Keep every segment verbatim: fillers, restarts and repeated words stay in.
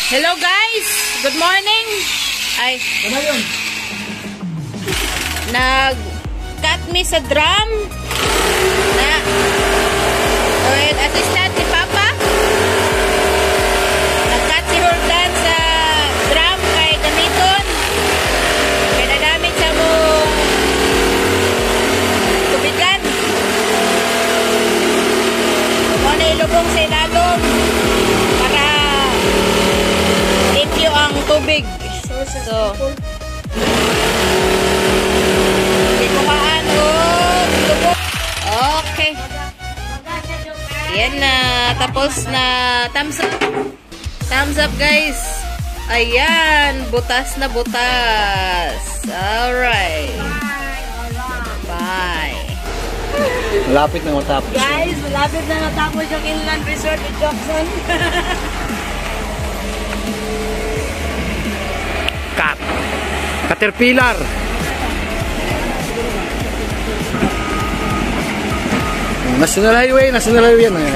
Hello guys! Good morning! Ay, nag-cut me sa drum na with assistant ni Papa. Nag-cut si Jordan sa drum kay gamiton. Kaya nadamit sa mong tubigan. Muna ilubong sa ilalong para limpyo ang tubig. So, ikuhaan o lubog. Okay. Yan na. Tapos na. Thumbs up. Thumbs up guys. Ayan. Butas na butas. Alright. Bye. Malapit na matapos. Guys, malapit na natapos yung Inland Resort ni Jackson. Cut. Caterpillar. National Highway, National Highway yan.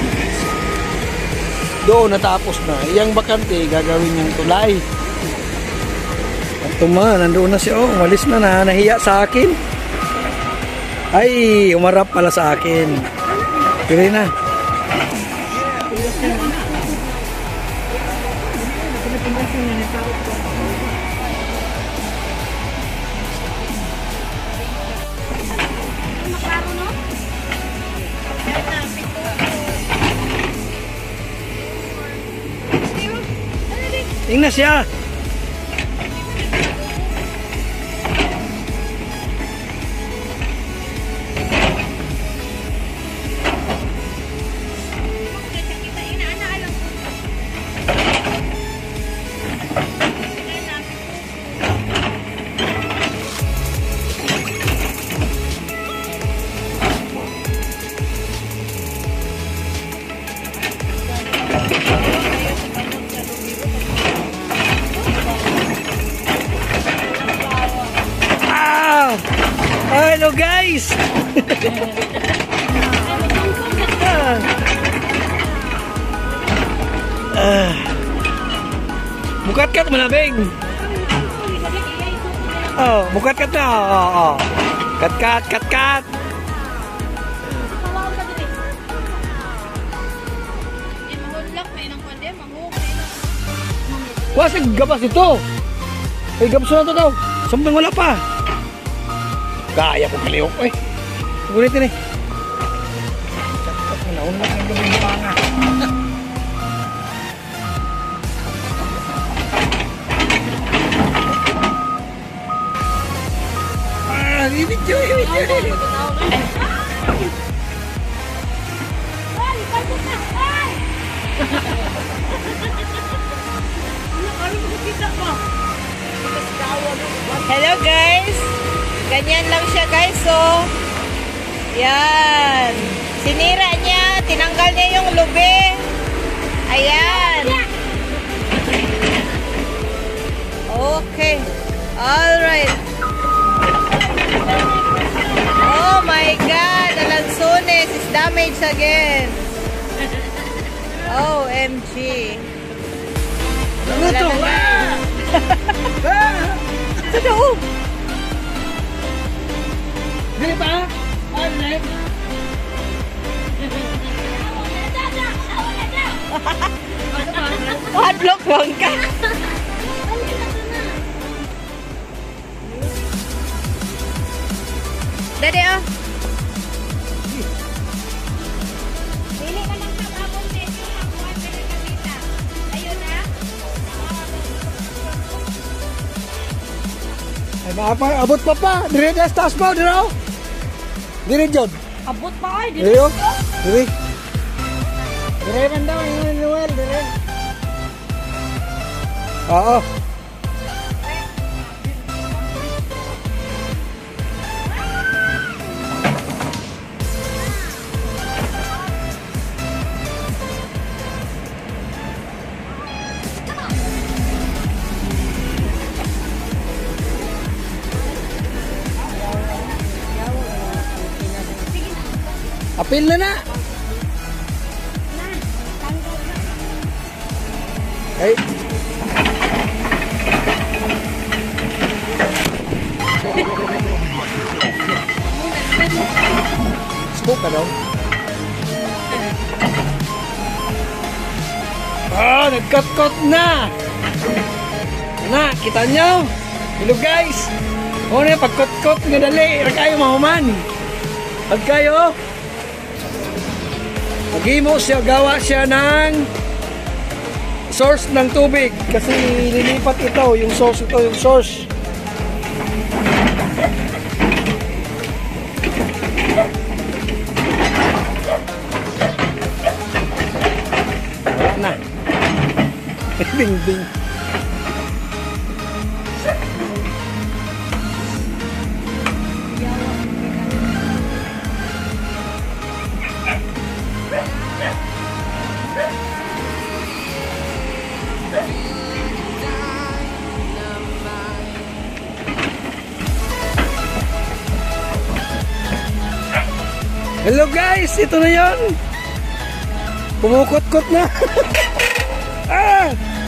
Doon natapos na. Iyang bakante gagawin niyang tulay. At tuma, nandoon na siya. Oh, umalis na na. Nahiya sa akin. Ay, umarap pala sa akin. Pili na. Tingnan siya. Hello guys! ah. ah. Bukat-kat malabing. Oh, bukat-kat na. Oh, oh. Kat-kat, kat-kat. Wah, gabas ito. Ay, gabas na ito daw. Sampang wala pa. Kaya ko kalihok eh. Ulitin eh. Cakap mo na. Unang ang gawin mo nga. Ah, video, video. Hello guys! Ganyan lang siya guys, so yan, sinira niya, tinanggal niya yung lube. Ayan. Okay, alright. Oh my god, the lansones is damaged again. O M G. Ano to? Ano? Dili pa? Alright. Hotlock lang ka. Dede oh. Dili na lang sa babon dito. Nakuha ka na kamita. Ayun na. Ay, maapa, abot pa pa. Dire des taas pa, dire oh. Dire jod. Abot pa ay. Dire oh. Dire. Dire man daw, Noel, dire. Oo. Apil na na. Ay. ka daw. Ah, nagkat-kat na. Na, kita nyo? Hello guys. O na, pagkot-kot nga dali. Ra kayo mahuman. Pag kayo, maghimo siya, gawa siya ng source ng tubig. Kasi lilipat ito, yung source ito, yung source. Wala na. Bing-bing. Hello guys, ito na yon. Pumukot-kot na. Ah!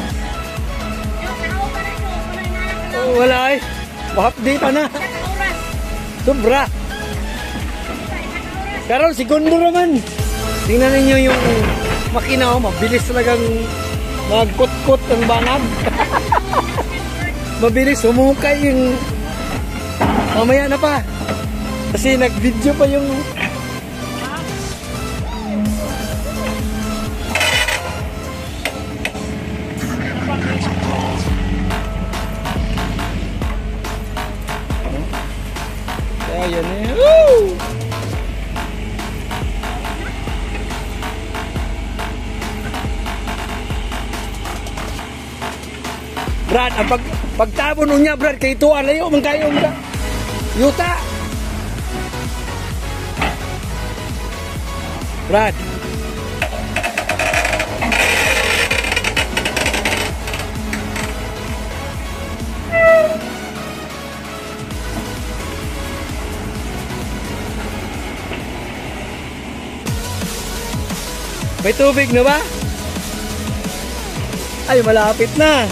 Oh, wala eh. Mahapdi pa na. Sobra. Karon segundo naman. Tingnan ninyo yung makina, oh, mabilis talagang magkot-kot ang banag. Mabilis humukay yung mamaya na pa. Kasi nag-video pa yung ayan eh. Woo! Brad, ang pag pagtabon niya, Brad, kay ito alayo man kayo mga yuta. Brad. May tubig na ba? Ay, malapit na.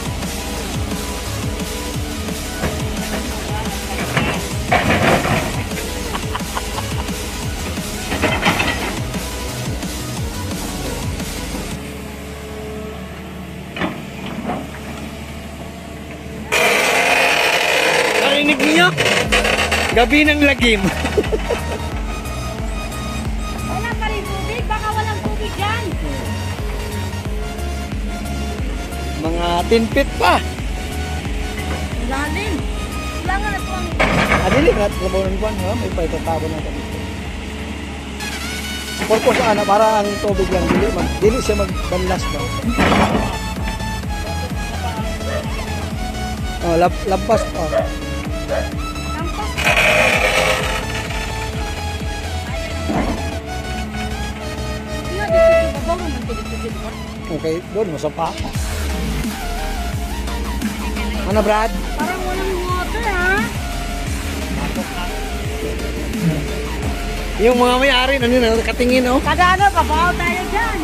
Narinig niyo? Gabi ng lagim. Wala pa rin tubig, baka walang tubig dyan. Mga ten feet pa. Lalim. Wala nga na po ang... Adili na trabaho ng buwan, ha? May paitatabo na kami. Purpose ana para ang tubig lang dili mag dili siya magbanlas ba. Oh, lab labas pa. Kampas. Iya, dito ba ba man dito ba? Okay, doon mo sa pa. Ano, Brad? Parang walang water, ha? Yung mga may-ari na nila nakatingin, oh. Kada ano, kabaw tayo dyan.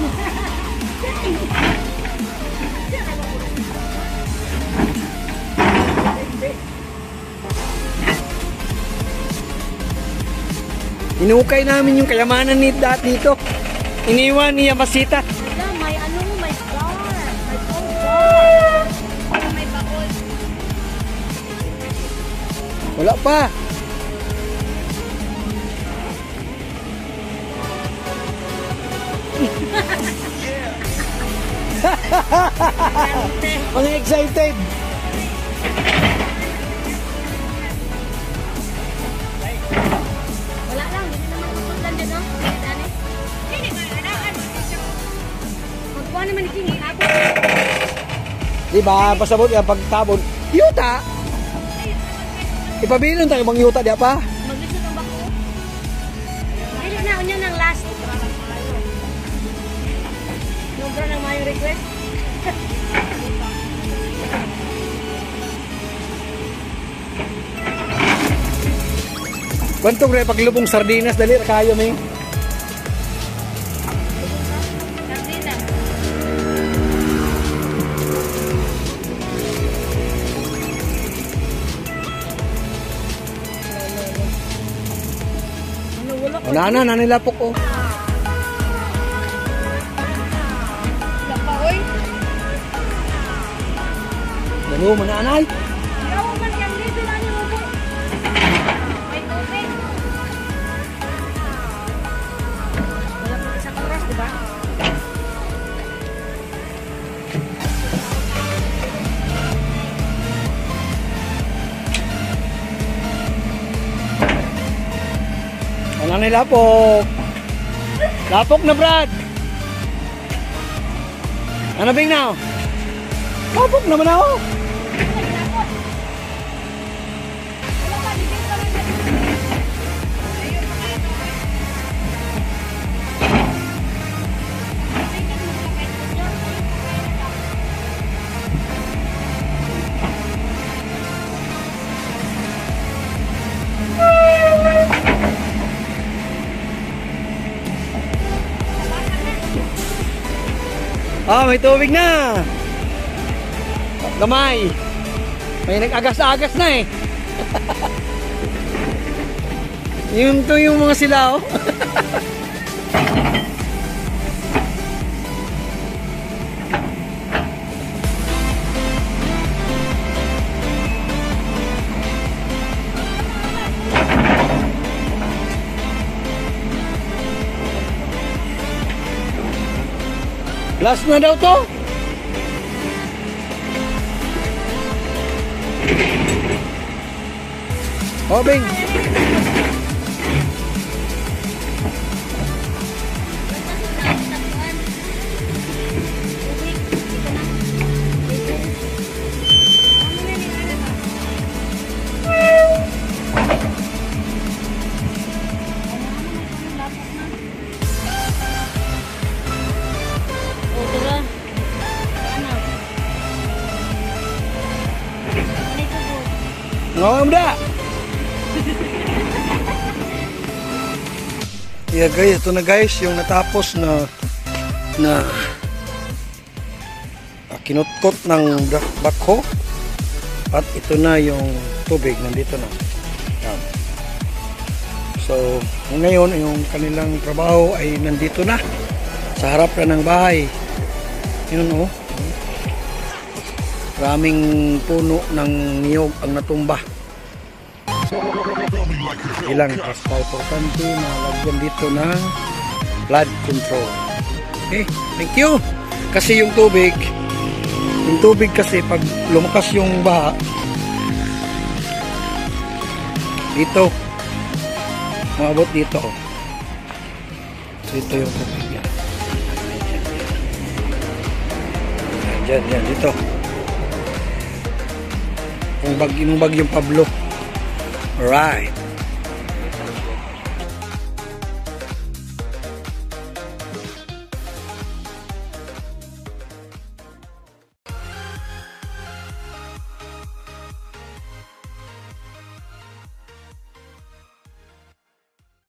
Inukay namin yung kayamanan ni Dad dito. Iniwan ni Yamasita. Wala, may ano, may bar. May phone bar. May bakol. Wala pa. Mga excited. Wala lang, hindi naman kusundan din, no? Dani. Hindi ba, ano, magkuha naman ikin, ako. Diba, pasabot yung pagtabon. Yuta! Ipabilon tayo bang yuta diya pa? Maglisod ang bako. Dili na, unya ng last. Sobra ng mayo request. Kwentong rin paglubong sardinas, dali kayo may. Sardina. Ano, wala ko Nana, nanilapok ko. Wala pa, oy. Dalo, mananay. Yaw man yang dito na niyo mo. May tubig. Wala pa isang oras, di ba? Nanay lapok. Lapok na, Brad. Ano bing now? Lapok naman ako. Ah, may tubig na. Gamay. May nag-agas-agas na eh. Yun to yung mga silaw. Last na daw to. Obing. Ngawang muda. Yeah guys, ito na guys yung natapos na na uh, kinutkot ng backhoe. At ito na yung tubig nandito na. Yan. So ngayon yung kanilang trabaho ay nandito na sa harap na ng bahay. Yun oh. Maraming puno ng niyog ang natumba. Ilang basta importante na lagyan dito ng flood control. Okay, thank you. Kasi yung tubig, yung tubig kasi pag lumakas yung baha, dito, maabot dito. Dito yung tubig yan. Diyan, diyan, dito. Yung bag, yung bagyong Pablo. Alright.